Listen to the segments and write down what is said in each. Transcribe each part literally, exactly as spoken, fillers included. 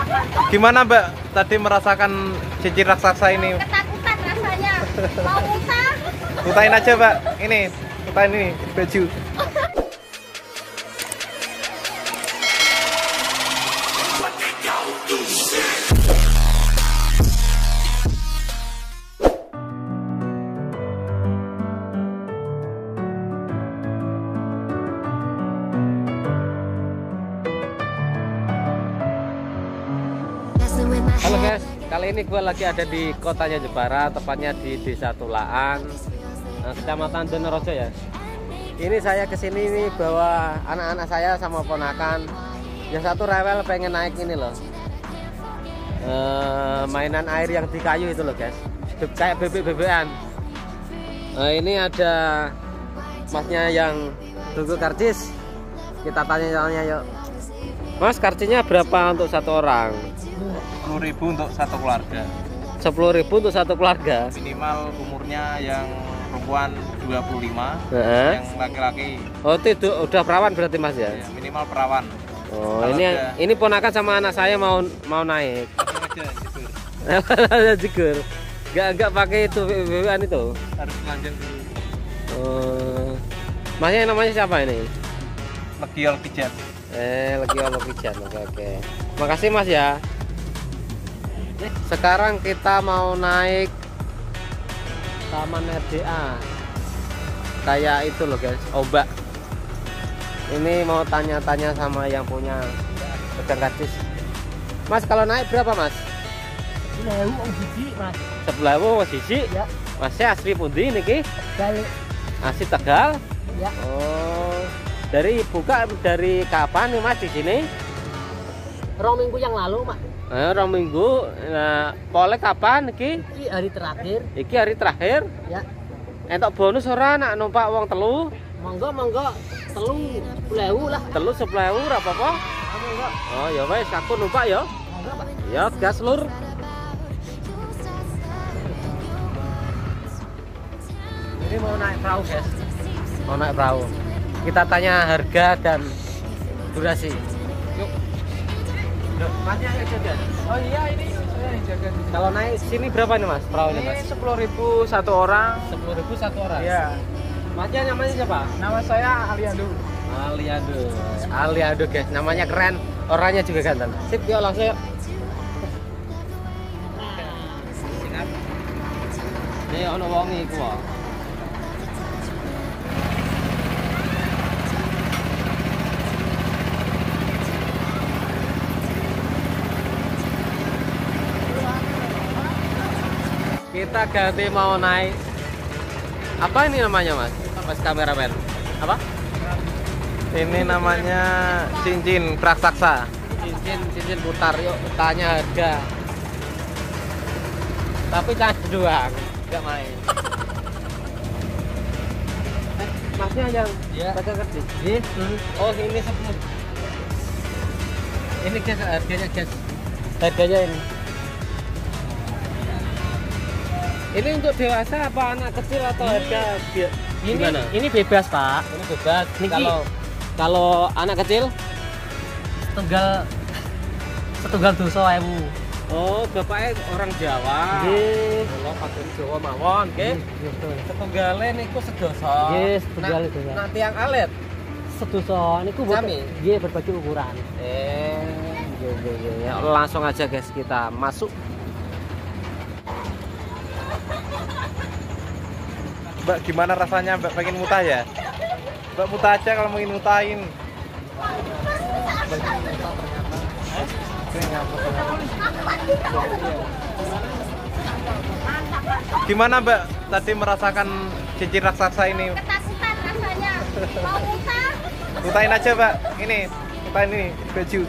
Gimana Mbak tadi merasakan cincin raksasa ini? Ketakutan rasanya. Mau muntah. Mutain aja Mbak. Ini, mutain ini baju. Halo guys, kali ini gue lagi ada di kotanya Jepara, tepatnya di Desa Tulaan, Kecamatan Donorejo ya. Ini saya kesini nih bawa anak-anak saya sama ponakan. Yang satu rewel pengen naik ini loh, e, mainan air yang di kayu itu loh guys, kayak bebek-bebekan. E, ini ada masnya yang tunggu karcis. Kita tanya-tanya yuk. Mas, karcisnya berapa untuk satu orang? sepuluh ribu untuk satu keluarga. sepuluh ribu untuk satu keluarga. Minimal umurnya yang perempuan dua puluh lima, uh-huh. yang laki-laki. Oh, itu udah perawan berarti Mas ya? Ya, minimal perawan. Oh, kalau ini udah... ini ponakan sama anak saya mau mau naik. Aja jigur. Enggak enggak pakai itu B B B-an itu. Harus telanjang dulu. Oh. Masnya namanya siapa ini? Legiol Pijat. Eh, Legiol Pijat. Oke, oke. Makasih Mas ya. Sekarang kita mau naik Taman R D A. Kayak itu loh guys, ombak. Ini mau tanya-tanya sama yang punya pegang karcis. Mas, kalau naik berapa Mas? Sebelah siji Mas. Sebelah Mas siji? Ya. Masnya asli pundi niki? Balik. Asli Tegal? Ya. Oh. Dari buka dari kapan nih Mas di sini? Rong minggu yang lalu Mas. Eh, orang minggu. Nah, pole kapan iki? Iki hari terakhir. Iki hari terakhir. Ya. Entok bonus ora nak numpak wong telu? Monggo monggo telu sepuluh ewu lah. Telu sepuluh ewu ora apa-apa. Monggo. Oh, ya wes aku numpak ya. Monggo, Pak. Ya, gas lur. Ini mau naik perahu, guys. Mau naik perahu. Kita tanya harga dan durasi. Yuk. Masnya ayo jaga. Oh iya, ini saya yang jaga. Kalau naik sini berapa nih Mas perahu ini Mas? Ini sepuluh ribu satu orang. sepuluh ribu satu orang. Iya. Masnya namanya siapa? Nama saya Aliando. Aliando. Aliando guys, namanya keren. Orangnya juga ganteng. Sip, yuk langsung yuk. Ini ono wong iku wae. Kita ganti mau naik. Apa ini namanya Mas? Mas kameramen. Apa? Ini namanya cincin raksasa. Cincin cincin putar. Yuk tanya harga. Tapi jangan doang, nggak main. Eh, Masnya yang Ya. pegang kerja. Yes. Oh, ini sepuluh. Ini guys harganya guys. Harganya ini. Ini untuk dewasa apa anak kecil atau harga bi- Ini gimana? ini bebas, Pak. Ini bebas. Niki. Kalau kalau anak kecil, Setunggal setunggal dosa ewu. oh bapaknya orang Jawa. Nggih. Kalau pakai Jawa mawon, nggih. Betul. Setunggale niku sedoso. Nggih, setunggal itu, ya. Nanti yang alit. Sedosa niku Sami? nggih berbagai ukuran. Eh, nggih, nggih, nggih. Ya, langsung aja guys kita masuk. Mbak, gimana rasanya Mbak pengen mutah ya? Mbak mutah aja kalau mau mutahin. Gimana Mbak tadi merasakan cincin raksasa ini? Ketakutan rasanya. Mau muntah. Mutahin aja Mbak. Ini, mutahin ini baju.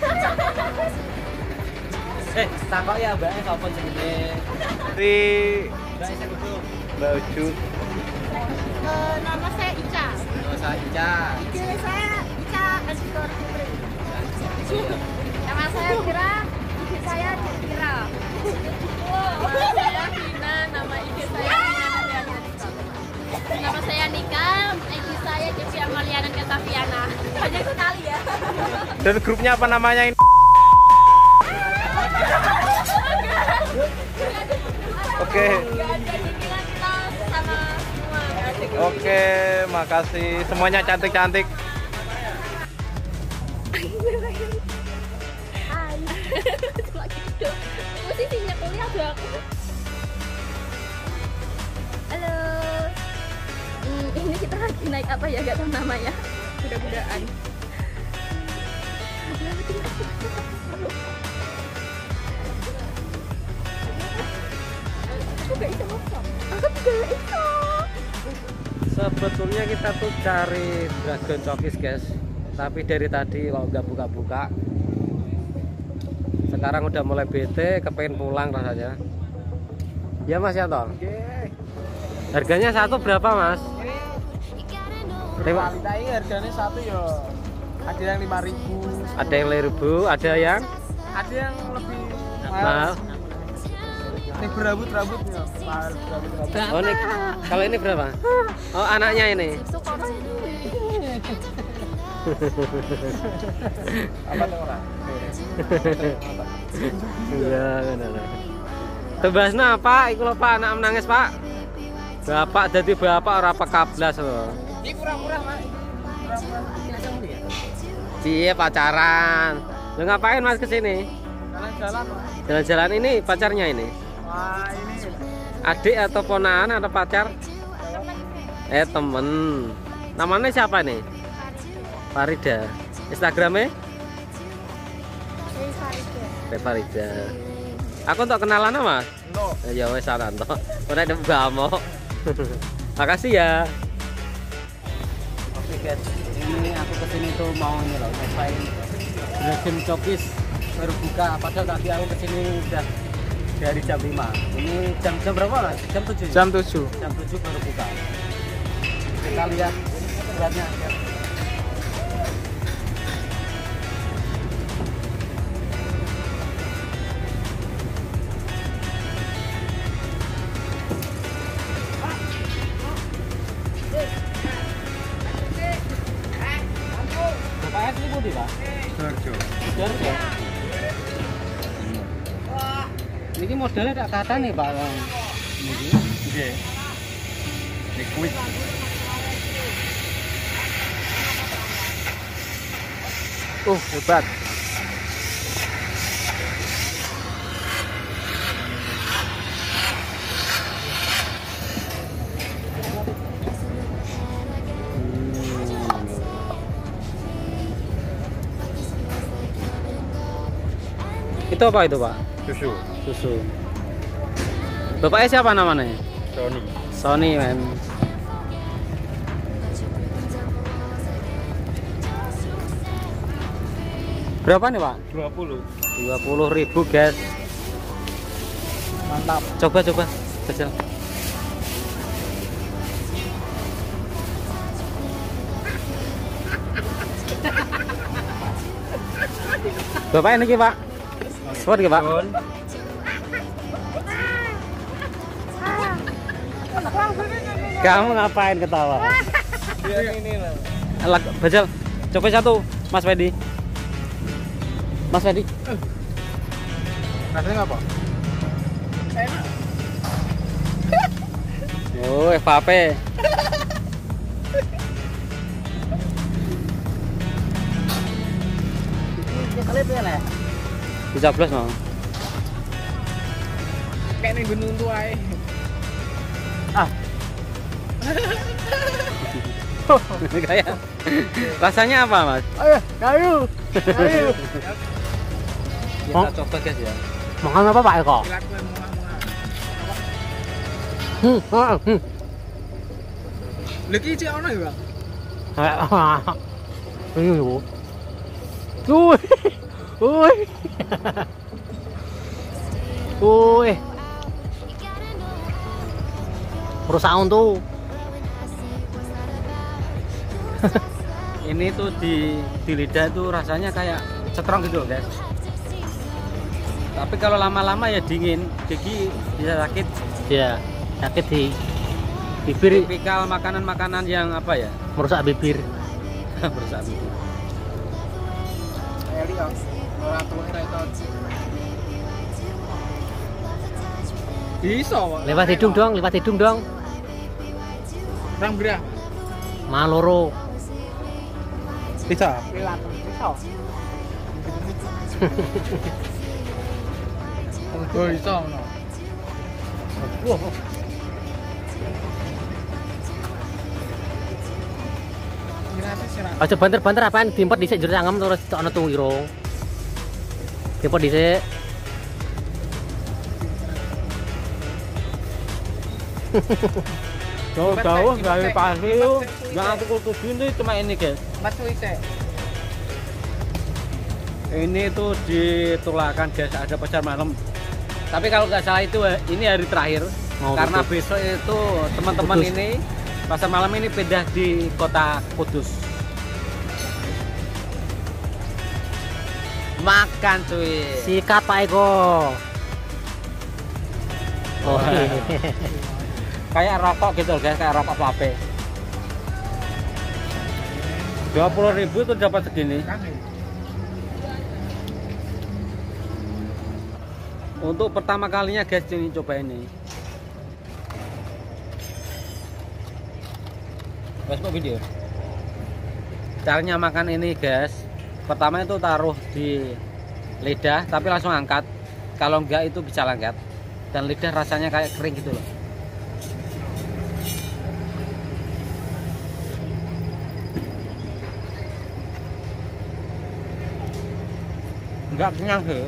Eh, takok ya Mbak, sapa jenenge? Di Mbak Isa dulu. Mbak Uju. Eh, nama saya Ica. Oh, saya Ica. I G saya Ica underscore Putri. Nama saya Kira. I G saya Kira. Nama saya Vina, nama I G saya Vina Nama saya Nika, I G saya Devi Amaliana Ketaviana. Banyak sekali ya. Dan grupnya apa namanya ini? Oke. Nggak ada cicilan, kita sama semua. Nggak ada cicilan. Oke, makasih. Semuanya cantik-cantik. Cuma gitu. Posisinya kuliah tuh aku. Halo. Hmm, ini kita lagi naik apa ya? Gak tahu namanya. Kuda-kudaan. Aku gak bisa ngomong. Aku juga gak bisa. Sebetulnya kita tuh cari Dragon Cokis guys, tapi dari tadi kalau nggak buka-buka. Sekarang udah mulai bete, kepengen pulang rasanya. Ya Mas Yanto. Harganya satu berapa Mas? Lima. Kita ini harganya satu ya. Ada yang lima ribu. Ada yang lima ribu, ada yang Ada yang lebih mahal. Ini berambut-rambutnya. Mahal berambut-rambut. Oh, ini, kalau ini berapa? Oh, anaknya ini. Apa tuh orang? Iya, benar. Tebasna Pak, iku lho Pak, anak menangis Pak. Bapak jadi bapak ora pekablas lho. Ini kurang-kurang, Mas. Iya pacaran. Lu ngapain Mas kesini? Jalan-jalan, Mas. Jalan-jalan ini pacarnya ini. Wah, ini Adik atau ponakan atau pacar? Eh temen. Namanya siapa nih? Farida. Instagramnya? Teh Farida. Aku untuk kenalan Mas. no. Ya wes saran toh. Ora ada bamo. Makasih ya. Oke guys, ini aku kesini tuh mau ini loh, nyobain Dragon Cokis baru buka. Padahal tadi aku kesini udah dari jam lima. Ini jam jam berapa Mas? Jam tujuh. Jam tujuh. Jam tujuh baru buka. Kita lihat beratnya. Bapaknya sini putih Pak? Sidoarjo. Sidoarjo. Ini modelnya tak kata nih Pak. Ini. Oke. Liquid. Uh, hebat. Itu apa itu Pak? Susu. Susu. Bapaknya siapa namanya? Sony. Sony men. Berapa nih Pak? dua puluh. dua puluh ribu guys. Mantap. Coba coba jajal. Bapak ini Pak. Kuat Pak. Kamu ngapain ketawa? Biar ini lah. Elak, bajal. Coba satu, Mas Fedi. Mas Fedi. Rasanya apa? Oh, F P. Bisa plus no. Kayak nih gunung tuh ae. Ah. Kayak rasanya apa Mas? Ayo, kayu. Kayu. Kita coba guys ya. Makan apa Pak Eko? Dilakukan muah-muah. Hmm, ah, hmm. Lagi cek ono ya, Bang? Ini lho. Uy. Uy. Uy. Perusahaan tuh. Ini tuh di di lidah tuh rasanya kayak cetrong gitu guys. Tapi kalau lama-lama ya dingin, gigi bisa sakit. Ya, sakit di bibir, Tipikal makanan-makanan yang apa ya? merusak bibir. Merusak bibir. Eli ya. Ora tuwek ra itu. Bisa, Pak. Lewat hidung dong, lewat hidung dong. Rang berah. Maloro. Bisa. Pilat. Bisa. Oh, bisa no. Wah. Aja banter-banter apaan diempet dhisik jero cangkem terus ana tuh iro. Diempet dhisik. Jauh-jauh dari pasir, yang aku tuju ini cuma ini guys. Mas Wise. Ini tuh ditulakan guys, ada pasar malam. Tapi kalau nggak salah itu ini hari terakhir. Mau Karena tutup. besok itu teman-teman Kudus. ini pasar malam ini pindah di kota Kudus. Makan cuy. Sikat Pak Eko. Oh. Kayak rokok gitu guys, kayak rokok vape. dua puluh ribu tuh dapat segini. Untuk pertama kalinya guys ini coba ini. Facebook video. Caranya makan ini guys. Pertama itu taruh di lidah tapi langsung angkat. Kalau enggak itu bisa lengket. Dan lidah rasanya kayak kering gitu loh. Enggak kenyang sih.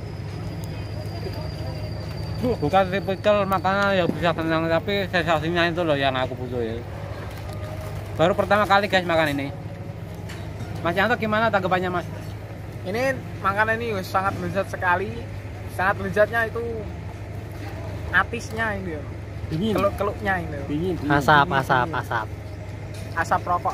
Bukan tipikal makanan yang bisa kenyang, tapi sensasinya itu loh yang aku butuh ya. Baru pertama kali guys makan ini. Mas Yanto gimana tanggapannya Mas? Ini makanan ini sangat lezat sekali. Sangat lezatnya itu atisnya ini ya. Dingin. Keluk-keluknya ini. Dingin. Asap, asap, asap. Asap rokok.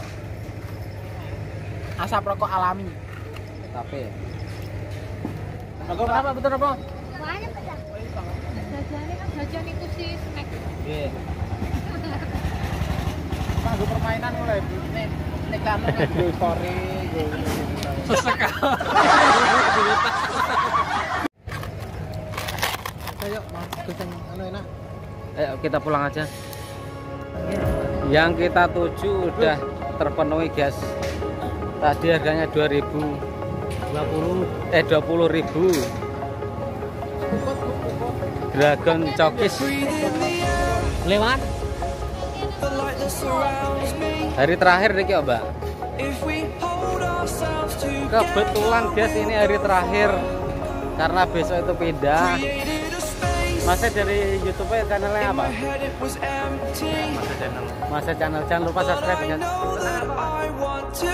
Asap rokok alami. Tapi. Rokok apa betul apa? Banyak pecah. Jajannya kan jajan itu sih snack. Iya. Manggo permainan mulai nek nek kamu nggo sore Ayo, Mas, kucing anu enak. Ayo kita pulang aja. Yang kita tuju udah terpenuhi guys. Tadi harganya dua ribu dua puluh eh dua puluh ribu. Dragon Cokis. Lewat. Hari terakhir nih Mbak. Kebetulan guys ini hari terakhir karena besok itu pindah. Masnya dari YouTube channelnya apa? Masa channel. Masa channel jangan lupa subscribe ya.